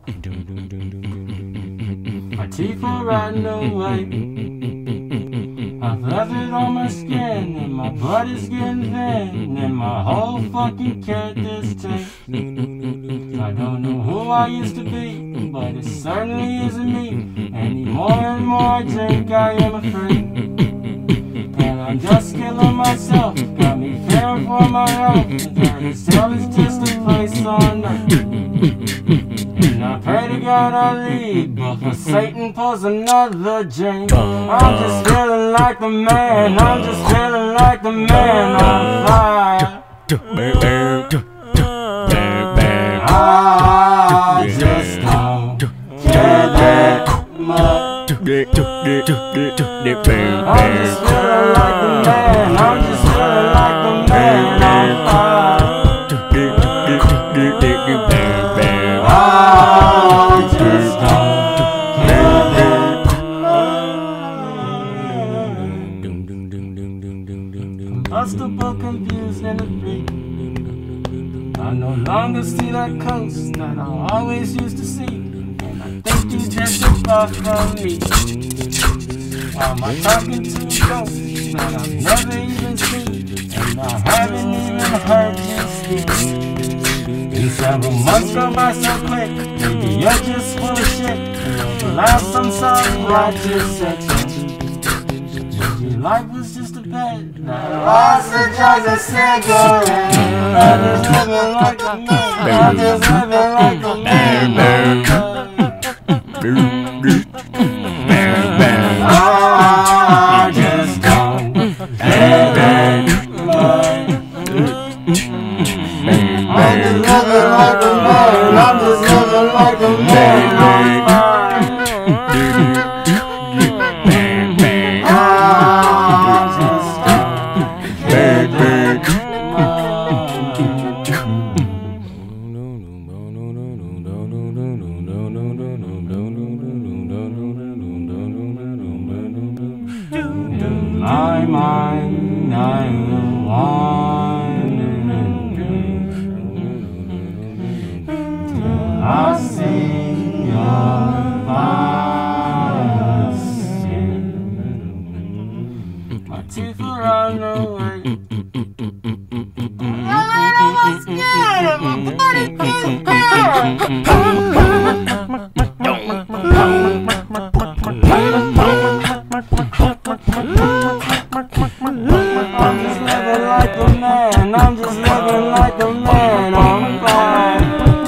My teeth are rotting away. I've left it on my skin, and my blood is getting thin, and my whole fucking character's changed. I don't know who I used to be, but it certainly isn't me. And the more and more I drink, I am afraid. And I'm just killing myself, got me fearing for my health. This hell is just a place on earth. And I pray to God I lead, but for Satan pulls another drink. I'm just feeling like the man, I'm just feeling like the man on fire. I just don't care that much. I'm just feeling like the man, I'm just feeling like the man on fire. I just don't care that much. Unbustable, confused, and free. I no longer see that coast that I always used to see, and I think you just far from me. Why am I talking to ghosts that I've never even seen, and I haven't even heard you speak? And several months go by so quick, maybe you're just full of shit. The last I'm sorry I just said so. Maybe life was just a bed that I lost and tries a cigarette. I'm just living like a man, I'm just living like a man. I just don't care that much. I'm just living like a man, I'm just living like a man. My mind, I will wander till I see your face. My teeth are on the way. I'm scared of my body I'm just living like a man, I'm just living like a man on fire.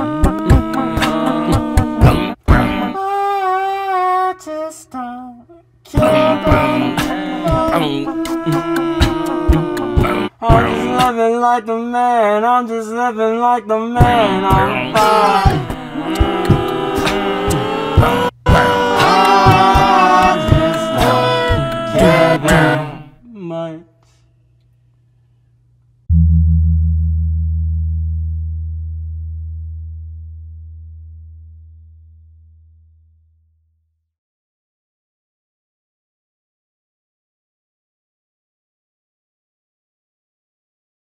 I just don't care that much. I'm just living like the man, I'm just living like the man on fire.